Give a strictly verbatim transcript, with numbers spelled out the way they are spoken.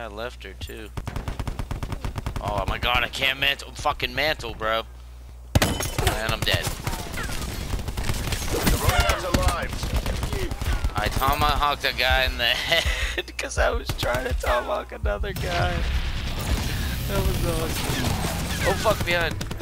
guy left her too. Oh my god, I can't mantle, fucking mantle, bro. And I'm dead. You're running out of lives. I tomahawked a guy in the head because I was trying to tomahawk another guy. That was awesome. Oh fuck, behind.